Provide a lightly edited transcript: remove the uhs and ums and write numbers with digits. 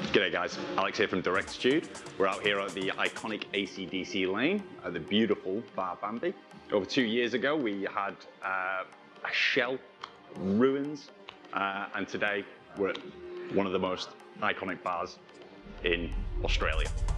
G'day guys, Alex here from Directitude. We're out here at the iconic AC/DC lane at the beautiful Bar Bambi. Over 2 years ago we had a shell, ruins, and today we're at one of the most iconic bars in Australia.